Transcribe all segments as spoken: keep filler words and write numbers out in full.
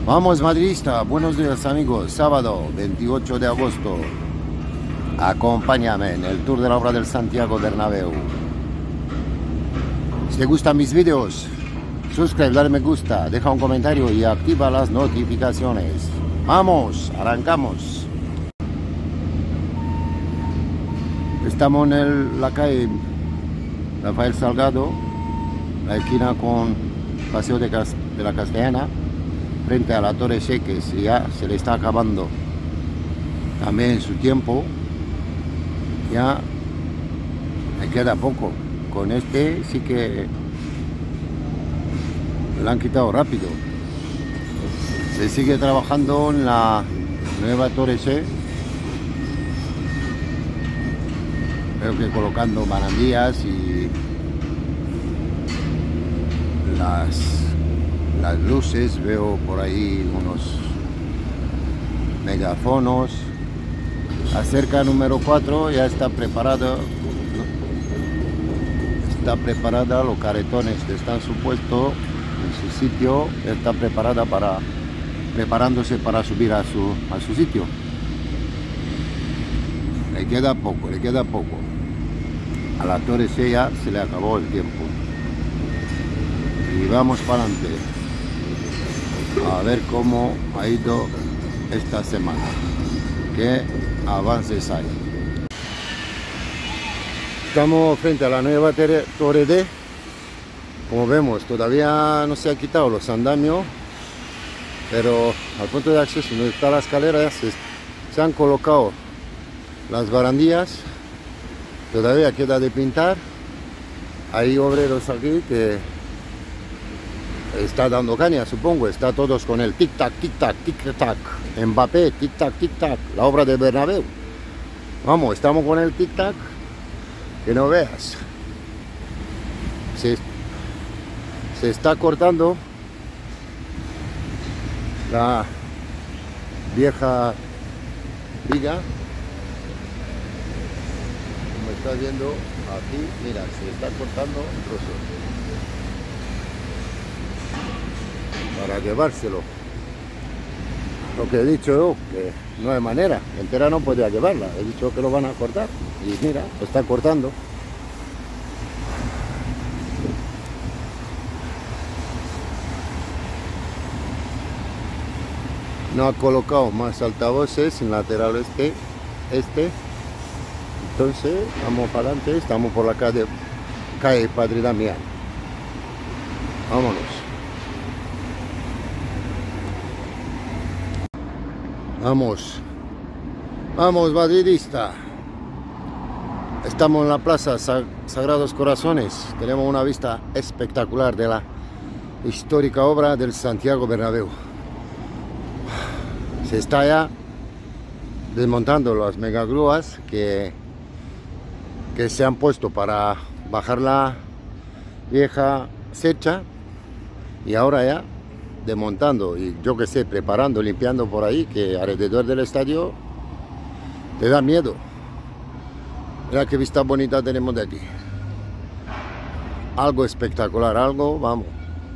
Vamos madridista, buenos días amigos, sábado veintiocho de agosto. Acompáñame en el tour de la obra del Santiago Bernabéu. Si te gustan mis vídeos, suscríbete, dale me gusta, deja un comentario y activa las notificaciones. Vamos, arrancamos. Estamos en el, la calle Rafael Salgado, la esquina con Paseo de, Cas, de la Castellana, frente a la Torre Seques, y ya se le está acabando también su tiempo. Ya me queda poco. Con este sí que lo han quitado rápido. Se sigue trabajando en la nueva Torre C. Creo que colocando barandillas y las las luces. Veo por ahí unos megafonos. La cerca número cuatro ya está preparada, ¿no? Está preparada, los carretones están supuestos en su sitio, está preparada para preparándose para subir a su a su sitio. Le queda poco, le queda poco. A la Torre C ya se le acabó el tiempo. Y vamos para adelante a ver cómo ha ido esta semana. Qué avances hay. Estamos frente a la nueva Torre D. Como vemos, todavía no se ha quitado los andamios, pero al punto de acceso donde está la escalera ya se, se han colocado las barandillas. Todavía queda de pintar. Hay obreros aquí que está dando caña, supongo. Está todos con el tic tac, tic tac, tic tac. Mbappé, tic tac, tic tac. La obra de Bernabéu. Vamos, estamos con el tic tac. Que no veas. Se, se está cortando la vieja viga. Como estás viendo aquí, mira, se está cortando trozos para llevárselo. Lo que he dicho yo, que no hay manera, entera no podía llevarla. He dicho que lo van a cortar y mira, lo está cortando. No ha colocado más altavoces en lateral este, este. Entonces vamos para adelante, estamos por la calle, calle Padre Damián. Vámonos. Vamos, vamos madridista. Estamos en la plaza Sagrados Corazones. Tenemos una vista espectacular de la histórica obra del Santiago Bernabéu. Se está ya desmontando las megagrúas que, que se han puesto para bajar la vieja secha, y ahora ya desmontando y yo que sé, preparando, limpiando por ahí, que alrededor del estadio te da miedo. Mira qué vista bonita tenemos de aquí. Algo espectacular, algo, vamos.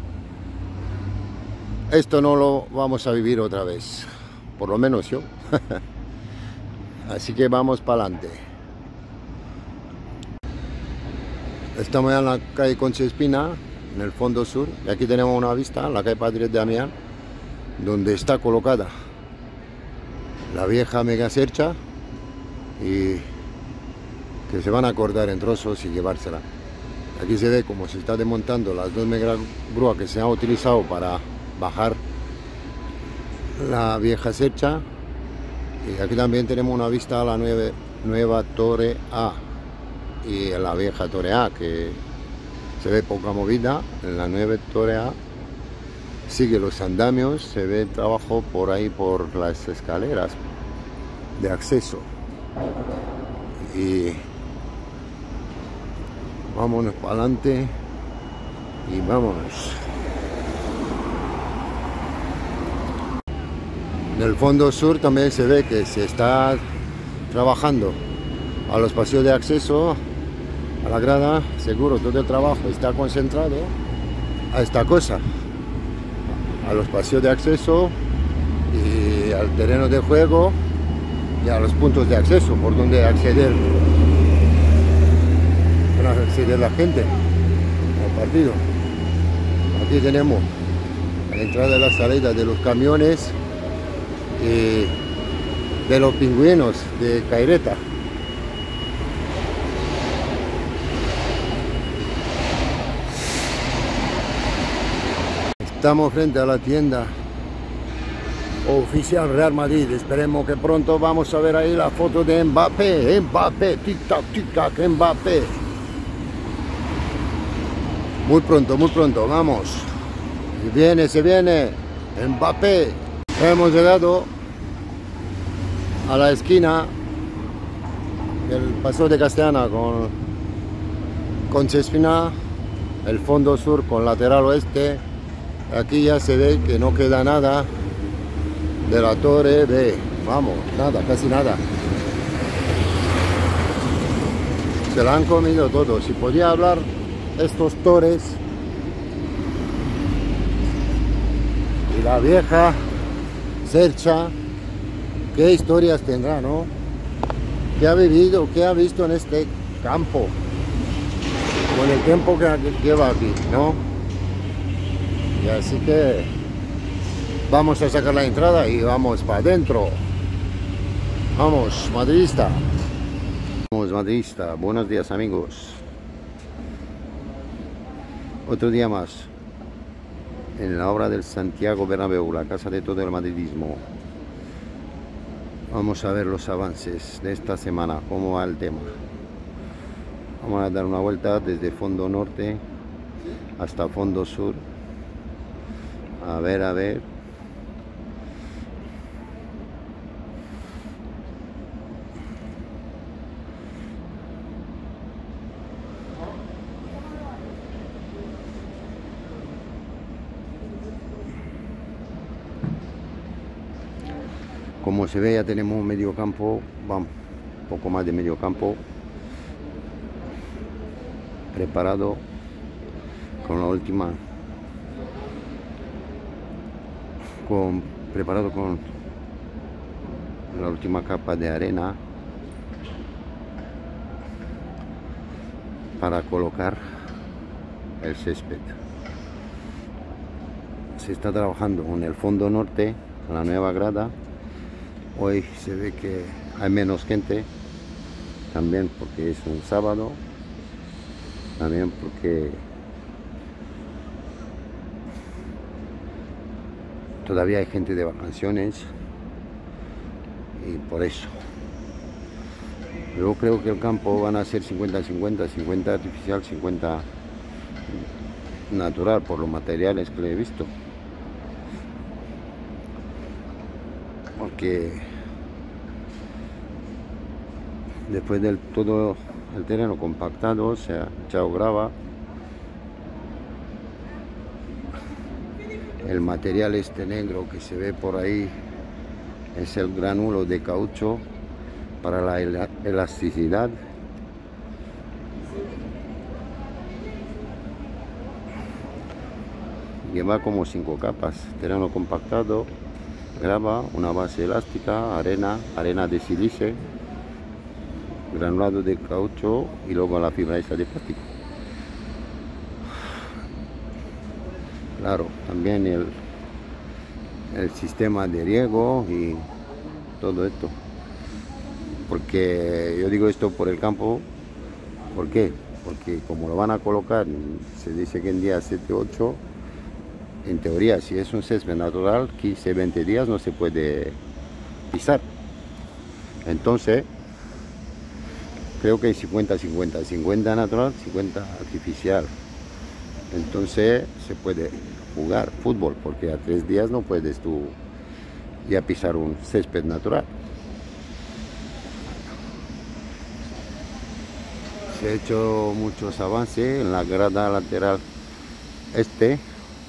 Esto no lo vamos a vivir otra vez, por lo menos yo. Así que vamos para adelante. Estamos ya en la calle Concha Espina, en el fondo sur, y aquí tenemos una vista, la calle Padre Damián, donde está colocada la vieja mega cercha, y que se van a cortar en trozos y llevársela. Aquí se ve cómo se está desmontando las dos mega grúas que se han utilizado para bajar la vieja cercha, y aquí también tenemos una vista a la nueva, nueva Torre A y a la vieja Torre A, que se ve poca movida. En la nueva Torre A sigue los andamios, se ve el trabajo por ahí por las escaleras de acceso. Y vámonos para adelante y vámonos. En el fondo sur también se ve que se está trabajando a los pasillos de acceso a la grada. Seguro todo el trabajo está concentrado a esta cosa, a los pasillos de acceso y al terreno de juego y a los puntos de acceso por donde acceder, para acceder la gente al partido. Aquí tenemos la entrada y la salida de los camiones y de los pingüinos de Caireta. Estamos frente a la tienda oficial Real Madrid. Esperemos que pronto vamos a ver ahí la foto de Mbappé. Mbappé, tic-tac, tic-tac, Mbappé. Muy pronto, muy pronto, vamos. Se viene, se viene Mbappé. Hemos llegado a la esquina del Paso de Castellana con, con Chespina, el fondo sur con lateral oeste. Aquí ya se ve que no queda nada de la torre B. Vamos, nada, casi nada. Se la han comido todo. Si podía hablar estos torres y la vieja Cercha, qué historias tendrá, ¿no? ¿Qué ha vivido, qué ha visto en este campo con el tiempo que lleva aquí, ¿no? Y así que vamos a sacar la entrada y vamos para adentro. Vamos, madridista. Vamos, madridista. Buenos días, amigos. Otro día más en la obra del Santiago Bernabéu, la casa de todo el madridismo. Vamos a ver los avances de esta semana, cómo va el tema. Vamos a dar una vuelta desde fondo norte hasta fondo sur. A ver, a ver. Como se ve, ya tenemos un medio campo, vamos, poco más de medio campo preparado con la última con preparado con la última capa de arena para colocar el césped. Se está trabajando en el fondo norte, en la nueva grada. Hoy se ve que hay menos gente, también porque es un sábado, también porque todavía hay gente de vacaciones y por eso. Yo creo que el campo van a ser cincuenta cincuenta, cincuenta artificial, cincuenta natural, por los materiales que he visto. Porque después del todo el terreno compactado se ha echado grava, el material este negro que se ve por ahí es el granulo de caucho para la elasticidad. Lleva como cinco capas: terreno compactado, grava, una base elástica, arena, arena de sílice, granulado de caucho y luego la fibra esa de plástico. Claro, también el, el sistema de riego y todo esto. Porque yo digo esto por el campo, ¿por qué? Porque como lo van a colocar, se dice que en día siete ocho, en teoría, si es un césped natural, quince veinte días no se puede pisar. Entonces, creo que hay cincuenta cincuenta, cincuenta natural, cincuenta artificial. Entonces, se puede jugar fútbol, porque a tres días no puedes tú ya pisar un césped natural. Se ha hecho muchos avances en la grada lateral este.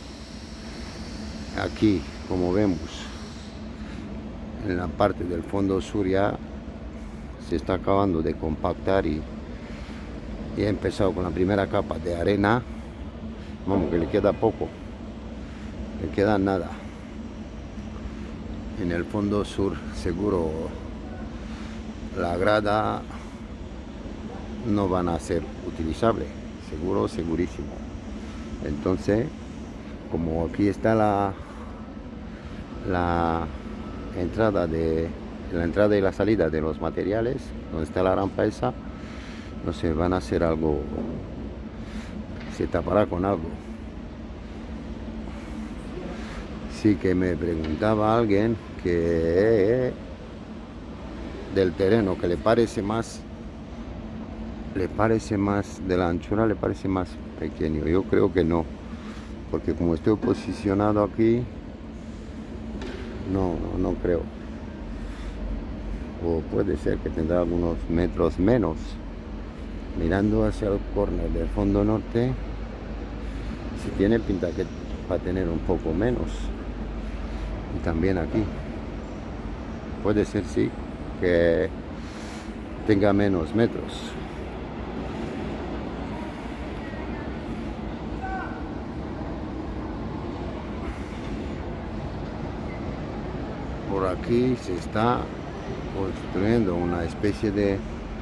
Aquí, como vemos, en la parte del fondo sur ya se está acabando de compactar y, y ha empezado con la primera capa de arena. Vamos, que le queda poco. le queda nada. En el fondo sur seguro la grada no van a ser utilizable, seguro, segurísimo. Entonces, como aquí está la la entrada de la entrada y la salida de los materiales, donde está la rampa esa, no sé, van a hacer algo, se tapará con algo. Sí que me preguntaba alguien que del terreno que le parece más le parece más de la anchura, le parece más pequeño. Yo creo que no, porque como estoy posicionado aquí, no, no creo. O puede ser que tendrá algunos metros menos. Mirando hacia el córner del fondo norte, si tiene pinta que va a tener un poco menos. Y también aquí puede ser, sí, que tenga menos metros. Por aquí se está construyendo una especie de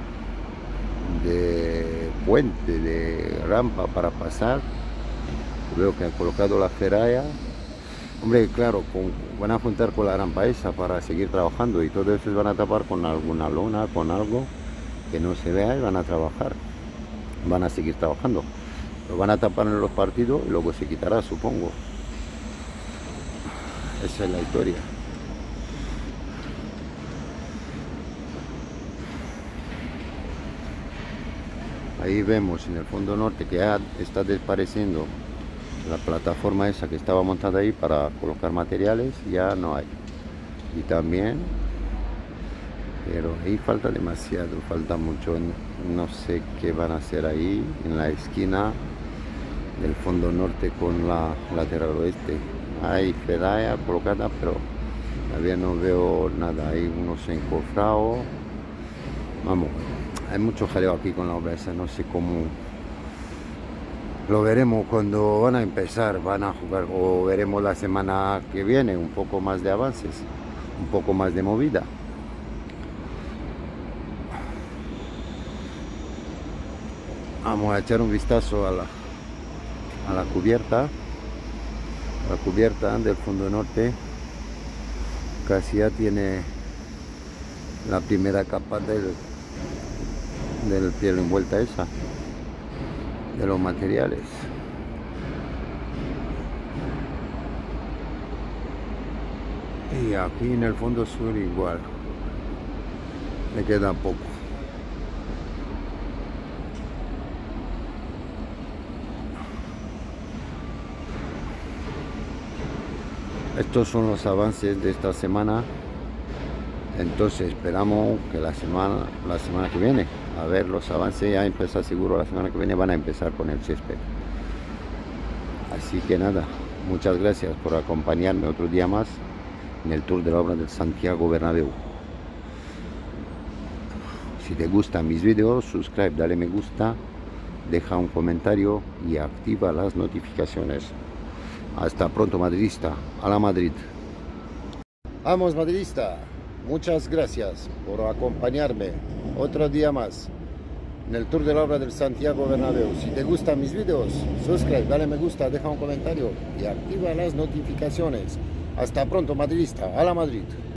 de puente, de rampa para pasar. Veo que han colocado la feralla. Hombre, claro, con, van a juntar con la rampa esa para seguir trabajando, y todo eso van a tapar con alguna lona, con algo que no se vea, y van a trabajar, van a seguir trabajando. Lo van a tapar en los partidos y luego se quitará, supongo. Esa es la historia. Ahí vemos en el fondo norte que ya está desapareciendo la plataforma esa que estaba montada ahí para colocar materiales, ya no hay. Y también, pero ahí falta demasiado, falta mucho. No sé qué van a hacer ahí en la esquina del fondo norte con la lateral oeste. Hay feralla colocada, pero todavía no veo nada. Hay unos encofrados. Vamos, hay mucho jaleo aquí con la obra esa, no sé cómo. Lo veremos cuando van a empezar, van a jugar, o veremos la semana que viene un poco más de avances, un poco más de movida. Vamos a echar un vistazo a la, a la cubierta, la cubierta del fondo norte. Casi ya tiene la primera capa del, del piel envuelta esa, de los materiales. Y aquí en el fondo sur igual, le queda poco. Estos son los avances de esta semana. Entonces esperamos que la semana, la semana que viene, a ver los avances, ya empezar seguro la semana que viene, van a empezar con el césped. Así que nada, muchas gracias por acompañarme otro día más en el tour de la obra del Santiago Bernabéu. Si te gustan mis vídeos, suscribe, dale me gusta, deja un comentario y activa las notificaciones. Hasta pronto, madridista. A la Madrid. Vamos, madridista. Muchas gracias por acompañarme otro día más en el tour de la obra del Santiago Bernabéu. Si te gustan mis vídeos, suscríbete, dale me gusta, deja un comentario y activa las notificaciones. Hasta pronto, madridista. A la Madrid.